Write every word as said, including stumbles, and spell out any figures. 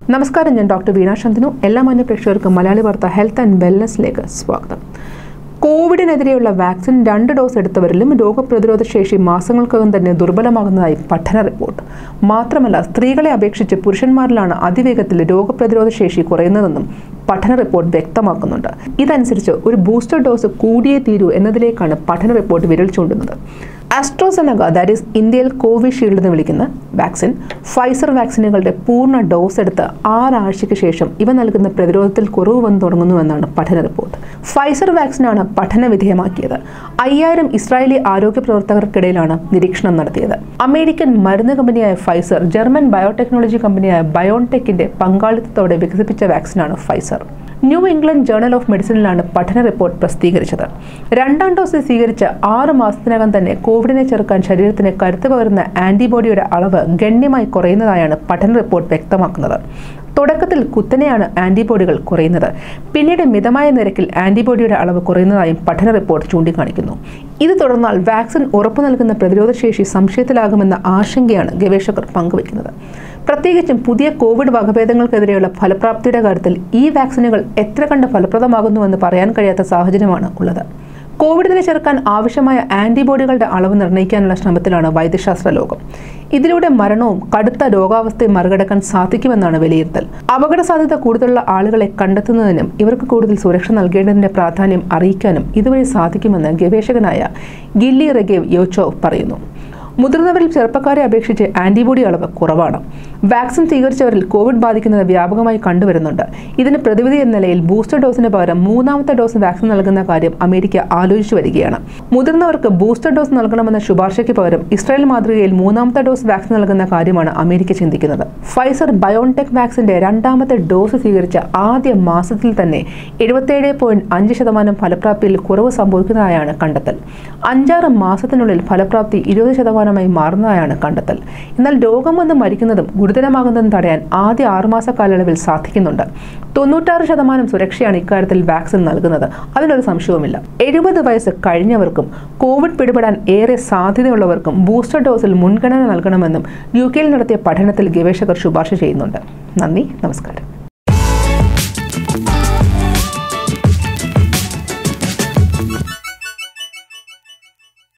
നമസ്കാരം, ഞാൻ ഡോക്ടർ വീണ ശന്തനു. എല്ലാ മാന്യ പ്രേക്ഷകർക്കും മലയാളി വാർത്ത ഹെൽത്ത് ആൻഡ് വെൽനസ്സിലേക്ക് സ്വാഗതം. കോവിഡിനെതിരെയുള്ള വാക്സിൻ രണ്ട് ഡോസ് എടുത്തവരിലും രോഗപ്രതിരോധ ശേഷി മാസങ്ങൾക്കകം തന്നെ ദുർബലമാകുന്നതായി പഠന റിപ്പോർട്ട്. മാത്രമല്ല, സ്ത്രീകളെ അപേക്ഷിച്ച് പുരുഷന്മാരിലാണ് അതിവേഗത്തിൽ രോഗപ്രതിരോധ ശേഷി കുറയുന്നതെന്നും പഠന റിപ്പോർട്ട് വ്യക്തമാക്കുന്നുണ്ട്. ഇതനുസരിച്ച് ഒരു ബൂസ്റ്റർ ഡോസ് കൂടിയേ തീരൂ എന്നതിലേക്കാണ് പഠന റിപ്പോർട്ട് വിരൽ ചൂണ്ടുന്നത്. ആസ്ട്രോസെനക, ദാറ്റ് ഈസ് ഇന്ത്യയിൽ കോവിഷീൽഡ് എന്ന് വിളിക്കുന്ന വാക്സിൻ, ഫൈസർ വാക്സിനുകളുടെ പൂർണ്ണ ഡോസ് എടുത്ത് ആറാഴ്ചയ്ക്ക് ശേഷം ഇവ നൽകുന്ന പ്രതിരോധത്തിൽ കുറവ് വന്നു തുടങ്ങുന്നുവെന്നാണ് പഠന റിപ്പോർട്ട്. ഫൈസർ വാക്സിനാണ് പഠന വിധേയമാക്കിയത്. അയ്യായിരം ഇസ്രായേലി ആരോഗ്യ പ്രവർത്തകർക്കിടയിലാണ് നിരീക്ഷണം നടത്തിയത്. അമേരിക്കൻ മരുന്ന് കമ്പനിയായ ഫൈസർ ജർമ്മൻ ബയോടെക്നോളജി കമ്പനിയായ ബയോൺടെക്കിന്റെ പങ്കാളിത്തത്തോടെ വികസിപ്പിച്ച വാക്സിനാണ് Pfizer. New England Journal of മെഡിസിനിലാണ് പഠന റിപ്പോർട്ട് പ്രസിദ്ധീകരിച്ചത്. രണ്ടാം ഡോസ് സ്വീകരിച്ച ആറ് മാസത്തിനകം തന്നെ കോവിഡിനെ ചെറുക്കാൻ ശരീരത്തിന് കരുത്ത് പകരുന്ന ആന്റിബോഡിയുടെ അളവ് ഗണ്യമായി കുറയുന്നതായാണ് പഠന റിപ്പോർട്ട് വ്യക്തമാക്കുന്നത്. തുടക്കത്തിൽ കുത്തനെയാണ് ആന്റിബോഡികൾ കുറയുന്നത്. പിന്നീട് മിതമായ നിരക്കിൽ ആന്റിബോഡിയുടെ അളവ് കുറയുന്നതായും പഠന റിപ്പോർട്ട് ചൂണ്ടിക്കാണിക്കുന്നു. ഇത് തുടർന്നാൽ വാക്സിൻ ഉറപ്പു നൽകുന്ന പ്രതിരോധശേഷി സംശയത്തിലാകുമെന്ന ആശങ്കയാണ് ഗവേഷകർ പങ്കുവയ്ക്കുന്നത്. പ്രത്യേകിച്ചും പുതിയ കോവിഡ് വകഭേദങ്ങൾക്കെതിരെയുള്ള ഫലപ്രാപ്തിയുടെ കാര്യത്തിൽ ഈ വാക്സിനുകൾ എത്ര കണ്ട് ഫലപ്രദമാകുന്നുവെന്ന് പറയാൻ കഴിയാത്ത സാഹചര്യമാണ് ഉള്ളത്. കോവിഡിനെ ചെറുക്കാൻ ആവശ്യമായ ആന്റിബോഡികളുടെ അളവ് നിർണ്ണയിക്കാനുള്ള ശ്രമത്തിലാണ് വൈദ്യശാസ്ത്ര ലോകം. ഇതിലൂടെ മരണവും കടുത്ത രോഗാവസ്ഥയും മറികടക്കാൻ സാധിക്കുമെന്നാണ് വിലയിരുത്തൽ. അപകട സാധ്യത കൂടുതലുള്ള ആളുകളെ കണ്ടെത്തുന്നതിനും ഇവർക്ക് കൂടുതൽ സുരക്ഷ നൽകേണ്ടതിന്റെ പ്രാധാന്യം അറിയിക്കാനും ഇതുവഴി സാധിക്കുമെന്ന് ഗവേഷകനായ ഗില്ലി റെഗേവ് യോച്ചോവ് പറയുന്നു. മുതിർന്നവരിൽ ചെറുപ്പക്കാരെ അപേക്ഷിച്ച് ആന്റിബോഡി അളവ് കുറവാണ്. വാക്സിൻ സ്വീകരിച്ചവരിൽ കോവിഡ് ബാധിക്കുന്നത് വ്യാപകമായി കണ്ടുവരുന്നുണ്ട്. ഇതിന് പ്രതിവിധി എന്ന നിലയിൽ ബൂസ്റ്റർ ഡോസിന് പകരം മൂന്നാമത്തെ ഡോസ് വാക്സിൻ നൽകുന്ന കാര്യം അമേരിക്ക ആലോചിച്ചു വരികയാണ്. മുതിർന്നവർക്ക് ബൂസ്റ്റർ ഡോസ് നൽകണമെന്ന ശുപാർശയ്ക്ക് പകരം ഇസ്രായേൽ മാതൃകയിൽ മൂന്നാമത്തെ ഡോസ് വാക്സിൻ നൽകുന്ന കാര്യമാണ് അമേരിക്ക ചിന്തിക്കുന്നത്. ഫൈസർ ബയോൺടെക് വാക്സിന്റെ രണ്ടാമത്തെ ഡോസ് സ്വീകരിച്ച ആദ്യ മാസത്തിൽ തന്നെ എഴുപത്തിയേഴ് പോയിന്റ് അഞ്ച് ശതമാനം ഫലപ്രാപ്തിയിൽ കുറവ് സംഭവിക്കുന്നതായാണ് കണ്ടെത്തൽ. അഞ്ചാറ് മാസത്തിനുള്ളിൽ ഫലപ്രാപ്തി ഇരുപത് ശതമാനം മാറുന്നതായാണ് കണ്ടെത്തൽ. എന്നാൽ രോഗം വന്ന് മരിക്കുന്നതും ഗുരുതരമാകുന്നതും തടയാൻ ആദ്യ ആറുമാസ കാലയളവിൽ സാധിക്കുന്നുണ്ട്. തൊണ്ണൂറ്റാറ് ശതമാനം സുരക്ഷയാണ് ഇക്കാര്യത്തിൽ വാക്സിൻ നൽകുന്നത്. അതിനൊരു സംശയവുമില്ല. എഴുപത് വയസ്സ് കഴിഞ്ഞവർക്കും കോവിഡ് പിടിപെടാൻ ഏറെ സാധ്യതയുള്ളവർക്കും ബൂസ്റ്റർ ഡോസിൽ മുൻഗണന നൽകണമെന്നും യു കെയിൽ നടത്തിയ പഠനത്തിൽ ഗവേഷകർ ശുപാർശ ചെയ്യുന്നുണ്ട്. നന്ദി, നമസ്കാരം.